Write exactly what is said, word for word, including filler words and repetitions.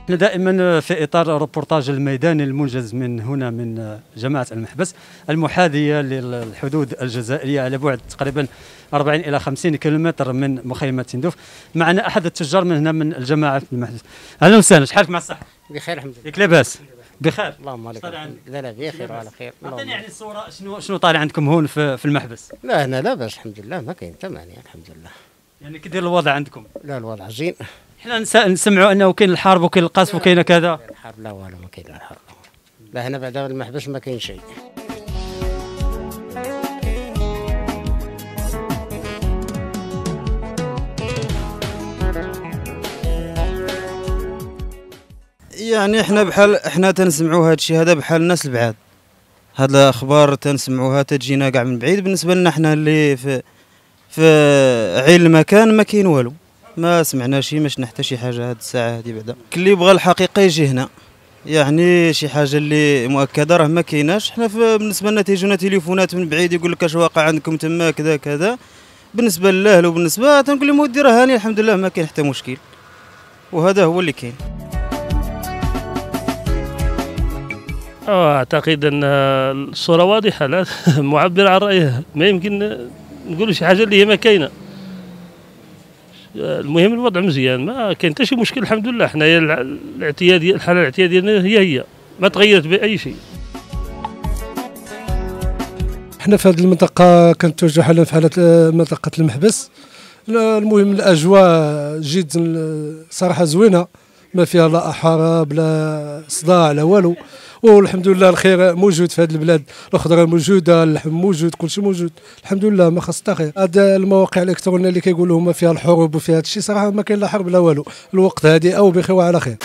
احنا دائما في اطار الروبورتاج الميداني المنجز من هنا من جماعه المحبس المحاذيه للحدود الجزائريه على بعد تقريبا أربعين الى خمسين كيلومتر من مخيمه تندوف. معنا احد التجار من هنا من الجماعه في المحبس. اهلا وسهلا، شحالك مع الصحه؟ بخير الحمد لله. ياك لاباس؟ بخير اللهم عليك. لا لا بخير وعلى خير. اعطيني يعني الصوره، شنو شنو طالع عندكم هون في, في المحبس؟ لا هنا لاباس الحمد لله، ما كاين ثمانية الحمد لله. يعني كيدير الوضع عندكم؟ لا الوضع زين. احنا نسمعوا انه كاين الحرب وكاين القصف وكاين كذا. الحرب لا والو، ما كاين الحرب. لا هنا بعد المحبس ما كاين شيء. يعني احنا بحال احنا تنسمعوا هذا الشيء هذا بحال الناس البعاد، هاد الاخبار تنسمعوها تجينا كاع من بعيد. بالنسبه لنا احنا اللي في في عين المكان ما كاين والو، ما سمعنا شيء، ما شفنا حتى شي حاجه هاد الساعه هذه بعدا. اللي يبغى الحقيقه يجي هنا، يعني شي حاجه اللي مؤكده راه ما كايناش. حنا بالنسبه لنا تيجونا تليفونات من بعيد يقول لك اش واقع عندكم تما كذا كذا. بالنسبه للاهل وبالنسبه تنقول لهم ودي راه هاني الحمد لله ما كاين حتى مشكل، وهذا هو اللي كاين. أعتقد أن الصورة واضحة، لا معبرة عن رأيها، ما يمكن نقول شي حاجة اللي هي ما كاينة. المهم الوضع مزيان، ما كاين حتى شي مشكل الحمد لله. حنا الاعتيادية، الحالة الاعتيادية هي هي ما تغيرت بأي شيء. حنا في هذه المنطقة كنتواجدوا حالا في حالة منطقة المحبس. المهم الأجواء جد صراحة زوينة، ما فيها لا حرب لا صداع لا والو، والحمد لله الخير موجود في هذه البلاد، الخضره موجوده، اللحم موجود، كل شيء موجود الحمد لله، ما خاص حتى خير. هاد المواقع الالكترونيه اللي كيقولوا هما فيها الحروب وفيها هذا الشيء، صراحه ما كاين لا حرب لا والو، الوقت هادي او بخير وعلى خير.